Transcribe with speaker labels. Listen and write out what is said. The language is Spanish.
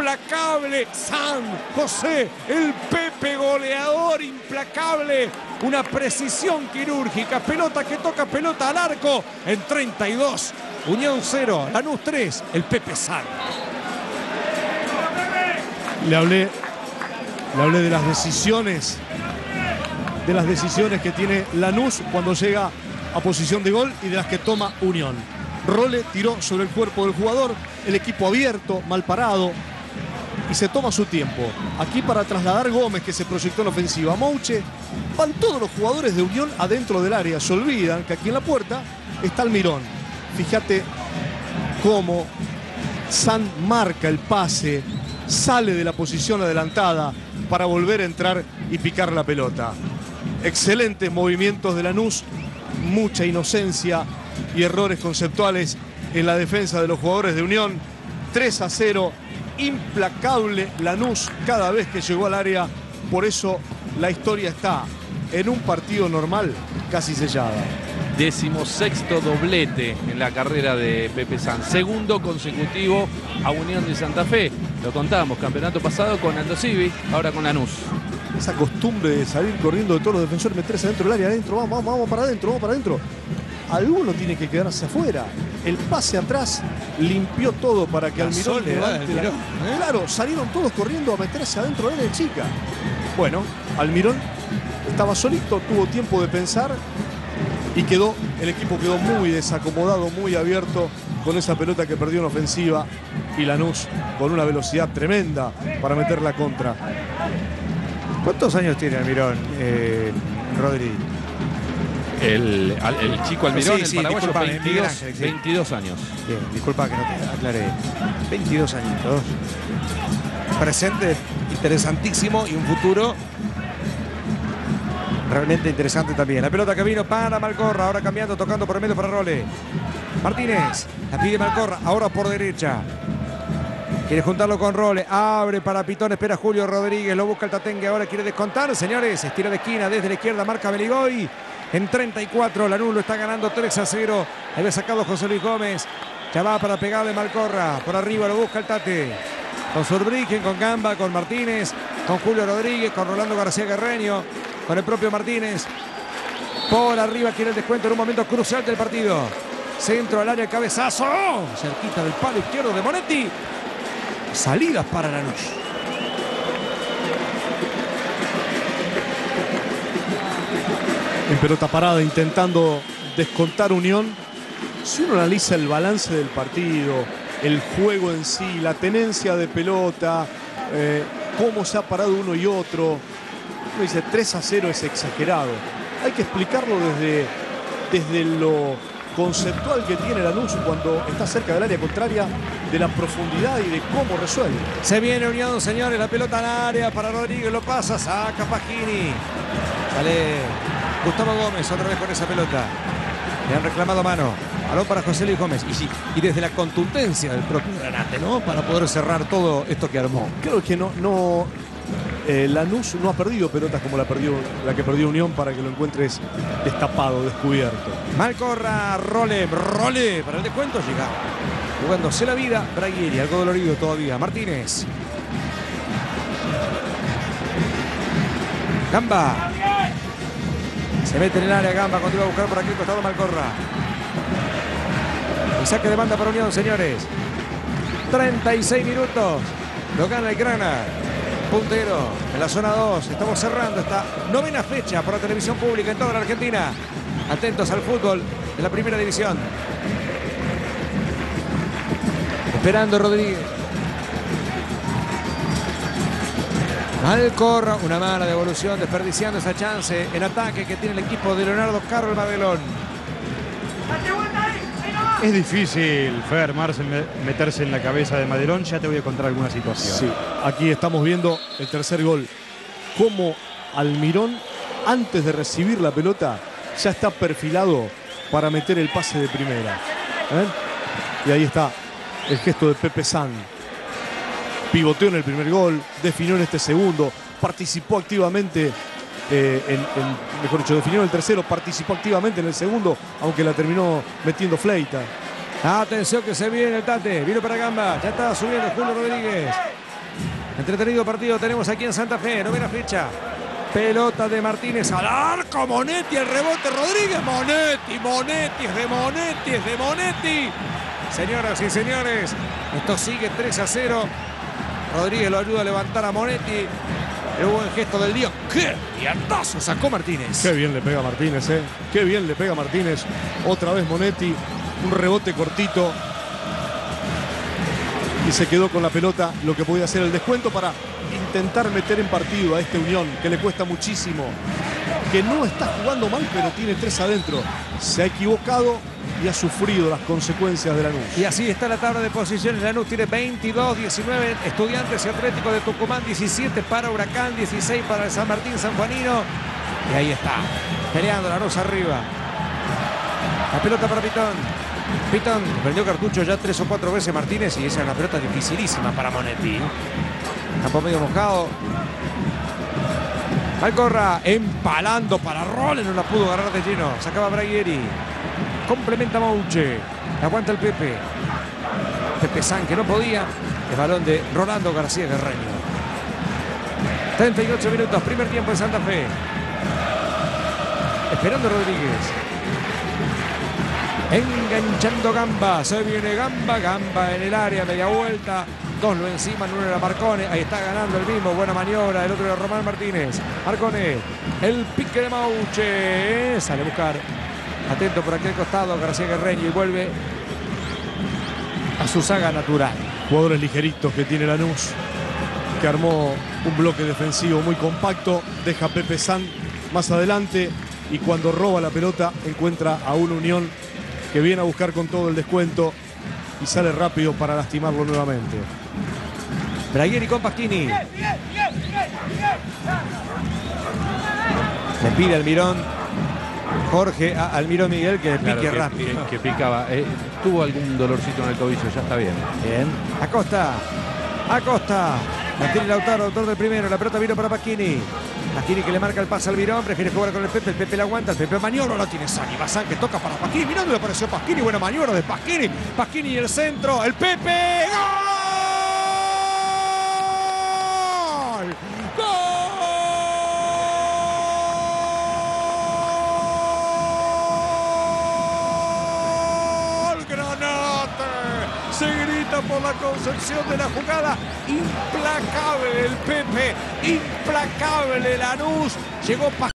Speaker 1: implacable San José, el Pepe goleador implacable, una precisión quirúrgica, pelota que toca pelota al arco en 32, Unión 0, Lanús 3, el Pepe San.
Speaker 2: Le hablé de las decisiones que tiene Lanús cuando llega a posición de gol y de las que toma Unión. Role tiró sobre el cuerpo del jugador, el equipo abierto, mal parado, y se toma su tiempo. Aquí para trasladar Gómez, que se proyectó en ofensiva. Mouche, van todos los jugadores de Unión adentro del área. Se olvidan que aquí en la puerta está Almirón. Fíjate cómo San marca el pase, sale de la posición adelantada para volver a entrar y picar la pelota. Excelentes movimientos de Lanús, mucha inocencia y errores conceptuales en la defensa de los jugadores de Unión. 3-0, implacable Lanús cada vez que llegó al área. Por eso la historia está en un partido normal casi sellada.
Speaker 3: 16º doblete en la carrera de Pepe San. Segundo consecutivo a Unión de Santa Fe. Lo contábamos, campeonato pasado con Aldo Civi, ahora con Lanús.
Speaker 2: Esa costumbre de salir corriendo de todos los defensores, meterse dentro del área, adentro, vamos para adentro, vamos para adentro. Alguno tiene que quedarse afuera. El pase atrás limpió todo para que Almirón levante la... Claro, salieron todos corriendo a meterse adentro del área chica. Bueno, Almirón estaba solito, tuvo tiempo de pensar y el equipo quedó muy desacomodado, muy abierto con esa pelota que perdió en ofensiva, y Lanús con una velocidad tremenda para meter la contra.
Speaker 1: ¿Cuántos años tiene Almirón, Rodri?
Speaker 3: El chico Almirón,
Speaker 1: sí,
Speaker 3: el paraguayo,
Speaker 1: disculpame,
Speaker 3: 22 años.
Speaker 1: Bien, disculpa que no te aclaré. 22 añitos. Presente interesantísimo y un futuro realmente interesante también. La pelota que vino para Malcorra, ahora cambiando, tocando por el medio para Role. Martínez, la pide Malcorra, ahora por derecha. Quiere juntarlo con Role, abre para Pitón, espera Julio Rodríguez, lo busca el Tatengue, ahora quiere descontar, señores, estira de esquina desde la izquierda, marca Beligoy. En 34, Lanús lo está ganando 3-0. Había sacado José Luis Gómez. Ya va para pegarle Malcorra. Por arriba lo busca el Tate. Con Zurbriggen, con Gamba, con Martínez, con Julio Rodríguez, con Rolando García Guerreño, con el propio Martínez. Por arriba quiere el descuento en un momento crucial del partido. Centro al área, cabezazo. Cerquita del palo izquierdo de Monetti. Salidas para Lanús.
Speaker 2: En pelota parada, intentando descontar Unión. Si uno analiza el balance del partido, el juego en sí, la tenencia de pelota, cómo se ha parado uno y otro, uno dice 3-0 es exagerado. Hay que explicarlo desde lo conceptual que tiene Lanús cuando está cerca del área contraria, de la profundidad y de cómo resuelve.
Speaker 1: Se viene Unión, señores, la pelota al área para Rodríguez, lo pasa, saca Pagini. Sale Gustavo Gómez otra vez con esa pelota. Le han reclamado mano. Balón para José Luis Gómez. Y desde la contundencia del propio Granate, ¿no? Para poder cerrar todo esto que armó.
Speaker 2: Creo que Lanús no ha perdido pelotas como la que perdió Unión, para que lo encuentres destapado, descubierto.
Speaker 1: Malcorra, Role para el descuento, llega jugándose la vida Braguieri, algo dolorido todavía. Martínez. Gamba. Se mete en el área Gamba, continúa a buscar por aquí el costado Malcorra. El saque de banda para Unión, señores. 36 minutos. Lo gana el Grana. Puntero en la zona 2. Estamos cerrando esta novena fecha por la televisión pública en toda la Argentina. Atentos al fútbol de la primera división. Esperando Rodríguez. Malcorra, una mala devolución, desperdiciando esa chance en ataque que tiene el equipo de Leonardo Carlos Madelón.
Speaker 4: Es difícil, Fer, meterse en la cabeza de Madelón. Ya te voy a contar alguna situación.
Speaker 2: Sí, aquí estamos viendo el tercer gol. Cómo Almirón, antes de recibir la pelota, ya está perfilado para meter el pase de primera. Y ahí está el gesto de Pepe San. Pivoteó en el primer gol, definió en este segundo, participó activamente mejor dicho, definió en el tercero, participó activamente en el segundo, aunque la terminó metiendo Fleita.
Speaker 1: Atención que se viene el Tate, vino para Gamba, ya está subiendo Julio Rodríguez. Entretenido partido tenemos aquí en Santa Fe, novena fecha. Pelota de Martínez al arco, Monetti, el rebote, Rodríguez, Monetti, es de Monetti. Señoras y señores, esto sigue 3-0. Rodríguez lo ayuda a levantar a Monetti. El buen gesto del día. ¡Qué pierdazo sacó Martínez!
Speaker 2: Qué bien le pega Martínez, ¿eh? Qué bien le pega Martínez. Otra vez Monetti, un rebote cortito. Y se quedó con la pelota, lo que podía hacer el descuento para intentar meter en partido a este Unión, que le cuesta muchísimo. Que no está jugando mal, pero tiene 3 adentro. Se ha equivocado y ha sufrido las consecuencias de Lanús.
Speaker 1: Y así está la tabla de posiciones. Lanús tiene 22, 19. Estudiantes y Atlético de Tucumán, 17 para Huracán, 16 para el San Martín Sanjuanino. Y ahí está, peleando Lanús arriba. La pelota para Pitón. Pitón prendió cartucho ya 3 o 4 veces Martínez y esa es una pelota dificilísima para Monetti. Campo medio mojado. Malcorra empalando para Role, no la pudo agarrar de lleno. Sacaba Braguieri. Complementa Mouche. Aguanta el Pepe. Pepe San que no podía. El balón de Rolando García Guerreño. 38 minutos, primer tiempo en Santa Fe. Esperando Rodríguez. Enganchando Gamba. Se viene Gamba. Gamba en el área, media vuelta. 2 lo encima, uno era Marcone. Ahí está ganando el mismo. Buena maniobra. El otro era Román Martínez. Marcone. El pique de Mauche. Sale a buscar. Atento por aquel costado García Guerreño y vuelve a su saga natural.
Speaker 2: Jugadores ligeritos que tiene Lanús, que armó un bloque defensivo muy compacto. Deja a Pepe San más adelante y cuando roba la pelota encuentra a una Unión que viene a buscar con todo el descuento y sale rápido para lastimarlo nuevamente.
Speaker 1: Braguieri con Pasquini. Le pide Almirón. Jorge a Almirón Miguel que
Speaker 3: Claro,
Speaker 1: pique rápido.
Speaker 3: que picaba. Tuvo algún dolorcito en el tobillo, ya está bien.
Speaker 1: Bien. Acosta. La tiene Lautaro, autor del primero. La pelota vino para Pasquini. Pasquini que le marca el pase al Almirón. Prefiere jugar con el Pepe. El Pepe la aguanta. El Pepe maniobra. La tiene Sani. Bazán que toca para Pasquini. Mirá dónde apareció Pasquini. Buena maniobra de Pasquini. Pasquini y el centro. El Pepe. ¡Gol! ¡Gol! Se grita por la concepción de la jugada. Implacable el Pepe, implacable Lanús. Llegó